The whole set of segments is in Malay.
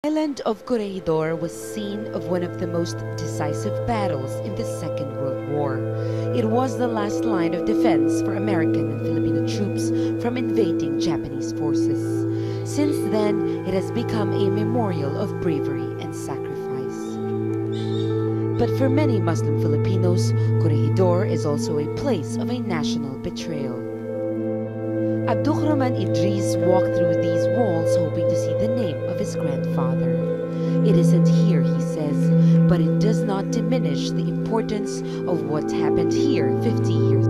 The island of Corregidor was scene of one of the most decisive battles in the Second World War. It was the last line of defense for American and Filipino troops from invading Japanese forces. Since then, it has become a memorial of bravery and sacrifice. But for many Muslim Filipinos, Corregidor is also a place of a national betrayal. Abdurrahman Idris walked through these walls hoping to see the name of his grandfather. It isn't here, he says, but it does not diminish the importance of what happened here 50 years.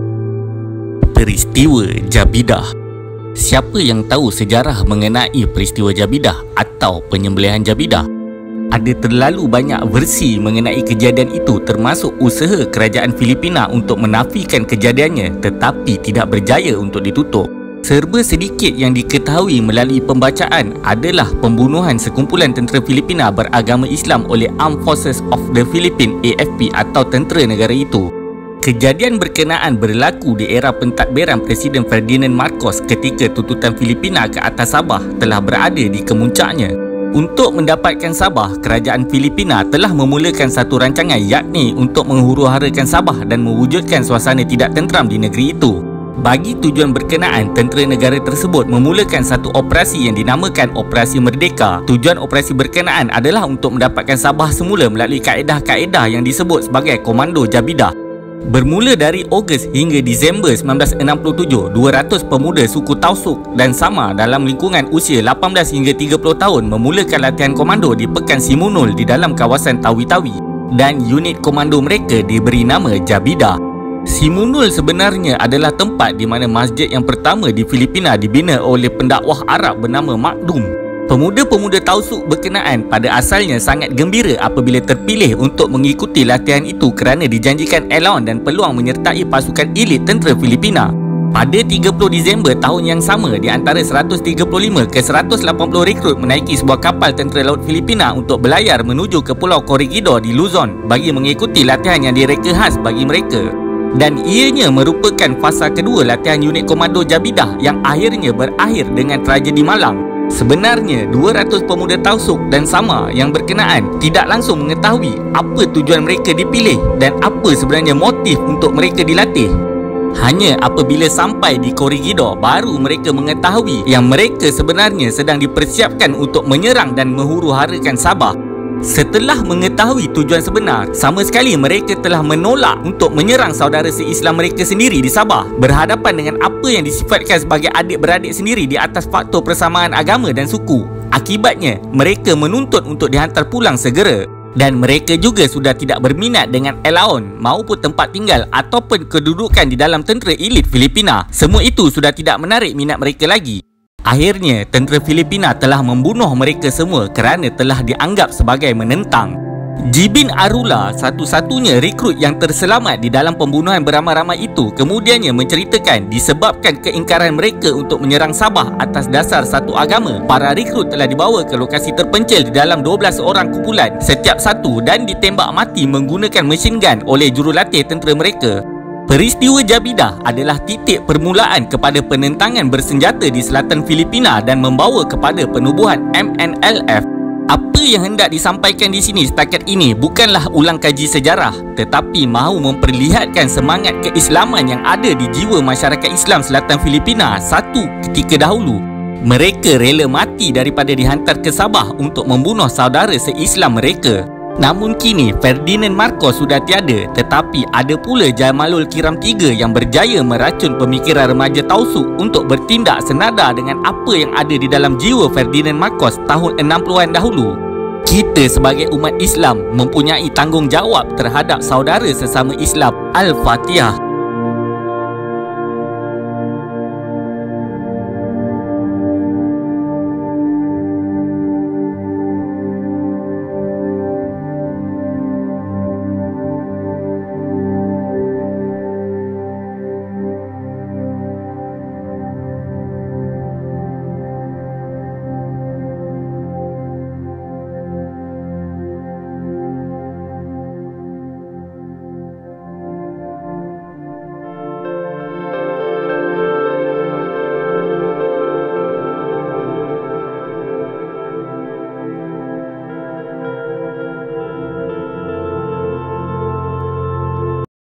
Peristiwa Jabidah. Siapa yang tahu sejarah mengenai peristiwa Jabidah atau penyembelihan Jabidah? Ada terlalu banyak versi mengenai kejadian itu, termasuk usaha kerajaan Filipina untuk menafikan kejadiannya tetapi tidak berjaya untuk ditutup. Serba sedikit yang diketahui melalui pembacaan adalah pembunuhan sekumpulan tentera Filipina beragama Islam oleh Armed Forces of the Philippines AFP atau tentera negara itu. Kejadian berkenaan berlaku di era pentadbiran Presiden Ferdinand Marcos ketika tuntutan Filipina ke atas Sabah telah berada di kemuncaknya. Untuk mendapatkan Sabah, kerajaan Filipina telah memulakan satu rancangan, yakni untuk menghuru-harakan Sabah dan mewujudkan suasana tidak tenteram di negeri itu. Bagi tujuan berkenaan, tentera negara tersebut memulakan satu operasi yang dinamakan Operasi Merdeka. Tujuan operasi berkenaan adalah untuk mendapatkan Sabah semula melalui kaedah-kaedah yang disebut sebagai Komando Jabidah. Bermula dari Ogos hingga Disember 1967, 200 pemuda suku Tausug dan Sama dalam lingkungan usia 18 hingga 30 tahun memulakan latihan komando di Pekan Simunul di dalam kawasan Tawi-Tawi, dan unit komando mereka diberi nama Jabidah. Simunul sebenarnya adalah tempat di mana masjid yang pertama di Filipina dibina oleh pendakwah Arab bernama Makdum. Pemuda-pemuda Tausug berkenaan pada asalnya sangat gembira apabila terpilih untuk mengikuti latihan itu kerana dijanjikan allowance dan peluang menyertai pasukan elit tentera Filipina. Pada 30 Disember tahun yang sama, di antara 135 ke 180 rekrut menaiki sebuah kapal tentera laut Filipina untuk berlayar menuju ke Pulau Corregidor di Luzon bagi mengikuti latihan yang direka khas bagi mereka. Dan ianya merupakan fasa kedua latihan unit komando Jabidah yang akhirnya berakhir dengan tragedi malang. Sebenarnya 200 pemuda Tausug dan Sama yang berkenaan tidak langsung mengetahui apa tujuan mereka dipilih dan apa sebenarnya motif untuk mereka dilatih. Hanya apabila sampai di Corregidor baru mereka mengetahui yang mereka sebenarnya sedang dipersiapkan untuk menyerang dan menghuru-harakan Sabah. Setelah mengetahui tujuan sebenar, sama sekali mereka telah menolak untuk menyerang saudara se-Islam mereka sendiri di Sabah, berhadapan dengan apa yang disifatkan sebagai adik-beradik sendiri di atas faktor persamaan agama dan suku. Akibatnya, mereka menuntut untuk dihantar pulang segera. Dan mereka juga sudah tidak berminat dengan allowance maupun tempat tinggal ataupun kedudukan di dalam tentera elit Filipina. Semua itu sudah tidak menarik minat mereka lagi. Akhirnya, tentera Filipina telah membunuh mereka semua kerana telah dianggap sebagai menentang. Jibin Arula, satu-satunya rekrut yang terselamat di dalam pembunuhan beramai-ramai itu, kemudiannya menceritakan disebabkan keingkaran mereka untuk menyerang Sabah atas dasar satu agama, para rekrut telah dibawa ke lokasi terpencil di dalam 12 orang kumpulan setiap satu dan ditembak mati menggunakan mesin gun oleh jurulatih tentera mereka. Peristiwa Jabidah adalah titik permulaan kepada penentangan bersenjata di selatan Filipina dan membawa kepada penubuhan MNLF. Apa yang hendak disampaikan di sini setakat ini bukanlah ulang kaji sejarah, tetapi mahu memperlihatkan semangat keislaman yang ada di jiwa masyarakat Islam selatan Filipina satu ketika dahulu. Mereka rela mati daripada dihantar ke Sabah untuk membunuh saudara se-Islam mereka. Namun kini Ferdinand Marcos sudah tiada, tetapi ada pula Jamalul Kiram III yang berjaya meracun pemikiran remaja Tausug untuk bertindak senada dengan apa yang ada di dalam jiwa Ferdinand Marcos tahun 60-an dahulu. Kita sebagai umat Islam mempunyai tanggungjawab terhadap saudara sesama Islam. Al-Fatihah.